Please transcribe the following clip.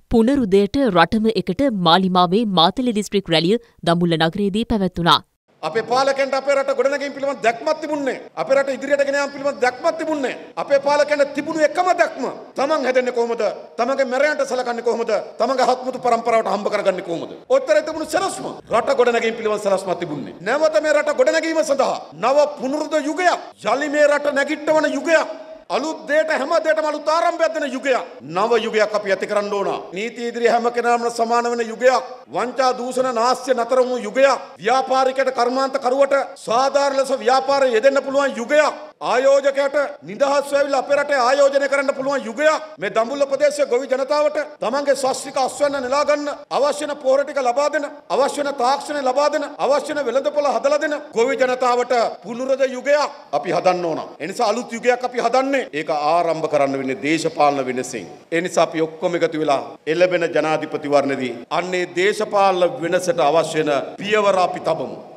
පුනරුදයට රටම එකට මාලිමාවේ මාතලේ දිස්ත්‍රික් රැළිය දඹුල්ල නගරයේදී පැවැත්වුණා. අපේ පාලකයන්ට අපේ රට ගොඩනැගීම පිළිබඳ දැක්මක් තිබුණේ. අපේ රට ඉදිරියට ගෙන යාම පිළිබඳ දැක්මක් තිබුණේ. අපේ පාලකයන්ට තිබුණු එකම දැක්ම තමන් හැදෙන්නේ කොහොමද? තමන්ගේ මරයන්ට සලකන්නේ කොහොමද? තමන්ගේ හත්මුතු පරම්පරාවට හම්බ කරගන්නේ කොහොමද? ඔච්චරයි තිබුණු සලස්ම. රට ගොඩනැගීම පිළිබඳ සලස්මක් තිබුණේ. නැවත මේ රට ගොඩනැගීම සඳහා නව පුනරුද යුගයක්, යලි මේ රට නැගිටවන යුගයක්, අලුත් දෙයට හැම දෙයකටම අලුත් ආරම්භයක් දෙන යුගයක්, නව යුගයක් අපි ඇති කරන්න ඕන. නීති ඉදිරියේ හැම කෙනාම සමාන වෙන යුගයක්, වංචා දූෂණ නාස්‍ය නතර වූ යුගයක්, ව්‍යාපාරිකයට කර්මාන්ත කරුවට සාධාරණ ලෙස ව්‍යාපාරය යෙදෙන්න පුළුවන් යුගයක්, ආයෝජකයට නිදහස් වෙවිලා අපේ රටේ ආයෝජනය කරන්න පුළුවන් යුගයක්. මේ දඹුල්ල ප්‍රදේශයේ ගොවි ජනතාවට තමන්ගේ ශාස්ත්‍රික අස්වැන්න නෙලා ගන්න අවශ්‍ය වෙන පොහොර ටික ලබා දෙන, අවශ්‍ය වෙන තාක්ෂණය ලබා දෙන, අවශ්‍ය වෙන වෙළඳපොළ හදලා දෙන ගොවි ජනතාවට පුනරුද යුගයක් අපි හදන්න ඕන. ඒ නිසා අලුත් යුගයක් අපි හදන්නේ. ඒක ආරම්භ කරන්න වෙන්නේ දේශපාලන වෙනසින්. ඒ නිසා අපි ඔක්කොම එකතු වෙලා එළබෙන ජනාධිපතිවරණයේදී අන්නේ දේශපාලන වෙනසට අවශ්‍ය වෙන පියවර අපි තබමු.